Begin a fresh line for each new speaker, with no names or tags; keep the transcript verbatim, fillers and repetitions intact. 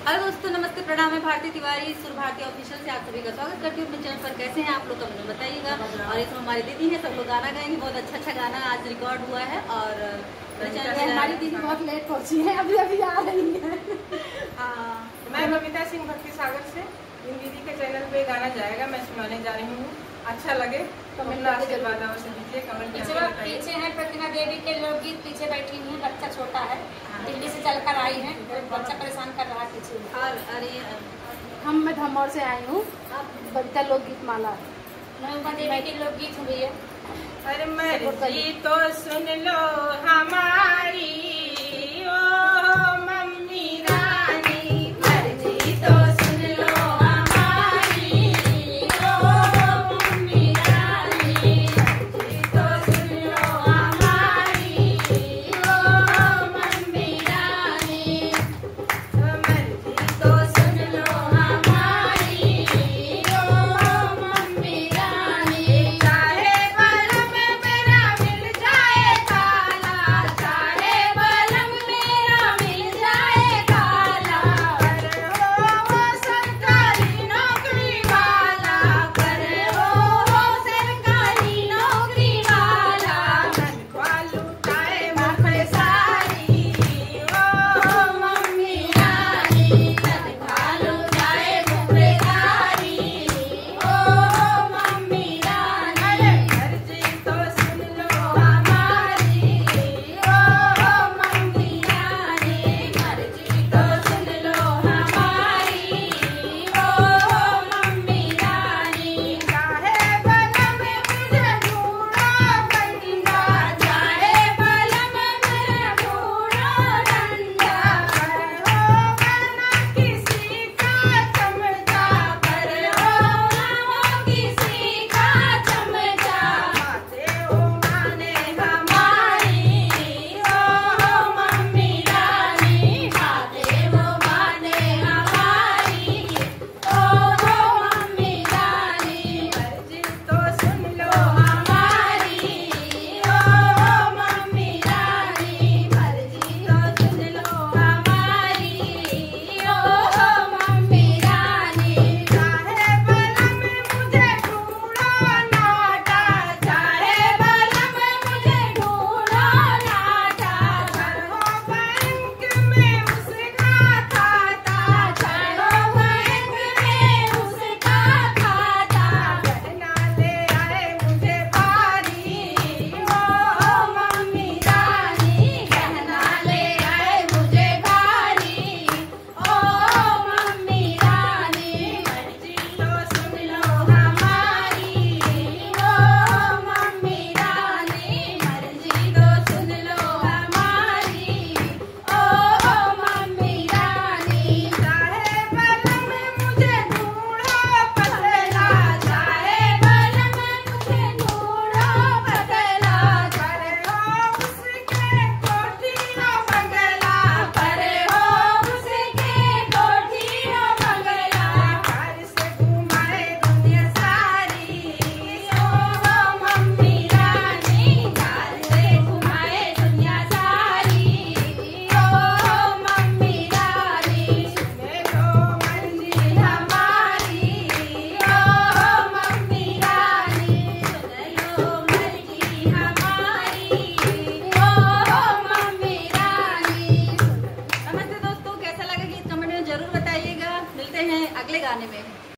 Hello दोस्तों, नमस्ते, प्रणाम। मैं भारती तिवारी, सुर भारती ऑफिशियल से आप सभी का स्वागत करती हूँ अपने चैनल पर। कैसे हैं आप लोग, कमेंट में बताइएगा। और इसमें हमारी दीदी है, सब लोग गाना गाएंगे। बहुत अच्छा अच्छा गाना आज रिकॉर्ड हुआ है और
हमारी दीदी बहुत लेट पहुंची है, अभी अभी आ रही है।
मैं बबीता सिंह भक्ति सागर से। इन दीदी के चैनल पे गाना जाएगा, मैं सुनाने जा रही हूँ। अच्छा लगे तो अपना आशीर्वाद अवश्य दीजिए। कमेंट
पीछे है प्रतिमा देवी के लोकगीत, पीछे बैठी हुई है। बच्चा छोटा है, दिल्ली से चलकर आई है, बच्चा परेशान कर रहा है पीछे।
और अरे
हम मैं धमौर से आई हूँ, बबीता लोकगीत माला।
मैं उमा देवी के लोकगीत हुई है।
अरे मर्जी तो सुन लो हमारी, ओ मम्मी रानी, मर्जी तो सुन लो हमारी, ओ मम्मी रानी, मर्जी तो सुन लो हमारी, ओ मम्मी रानी, मर्जी तो सुन लो हमारी, ओ मम्मी रानी। चाहे बलम मेरा मिल जाए काला, चाहे बलम मेरा मिल जाए काला, पर हो वो सरकारी नौकरी वाला, पर हो वो सरकारी नौकरी वाला। तनख्वाह लुटाए मुँह पे सारी, ओ मम्मी रानी, तनख्वाह लुटाए मुँह पे सारी, ओ मम्मी रानी। मर्जी तो सुन लो हमारी, ओ मम्मी रानी, मर्जी तो सुन लो हमारी, ओ मम्मी रानी। चाहे बलम मुझे ढूंढो बंदा, चाहे बलम मेरा ढूंढो डंडा, पर हो ना किसी का चमचा, पर हो ना किसी का चमचा। माते ओ माने हमारी, ओ मम्मी रानी, माते वो माने हमारी, ओ मम्मी रानी। मर्जी तो सुन लो हमारी, ओ मम्मी रानी, मर्जी तो सुन लो हमारी, ओ मम्मी रानी। चाहे बलम मुझे ढूंढो नाटा, चाहे बलम मुझे ढूंढो नाटा, घर हो बैंक में उसका खाता, घर हो बैंक में उसका खाता। गहना ले आए मुझे भारी, ओ मम्मी रानी, गहना ले आए मुझे भारी, ओ मम्मी रानी। मर्जी तो सुन लो हमारी, ओ मम्मी रानी, मर्जी तो सुन लो हमारी, ओ मम्मी रानी। चाहे बलम मुझे ढूंढो पतला, चाहे बलम मुझे ढूंढो पतला, पर हो उसके कोठी न बंगला, पर हो उसके कोठी न बंगला। घर से घुमाए दुनिया सारी, ओ मम्मी रानी, घर से घुमाए दुनिया सारी, ओ मम्मी रानी। सुने लो मर्जी हमारी, ओ मम्मी रानी, सुन लो मर्जी हमारी, ओ मम्मी रानी।
नमस्ते दोस्तों, कैसा लगा गीत कमेंट में जरूर बताइएगा। मिलते हैं अगले गाने में।